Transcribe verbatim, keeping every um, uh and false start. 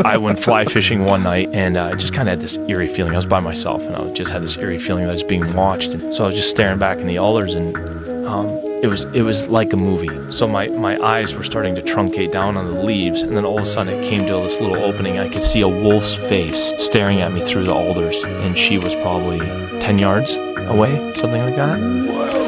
I went fly fishing one night, and uh, I just kind of had this eerie feeling. I was by myself, and I just had this eerie feeling that I was being watched. And so I was just staring back in the alders, and um, it was it was like a movie. So my, my eyes were starting to truncate down on the leaves, and then all of a sudden it came to this little opening. I could see a wolf's face staring at me through the alders, and she was probably ten yards away, something like that.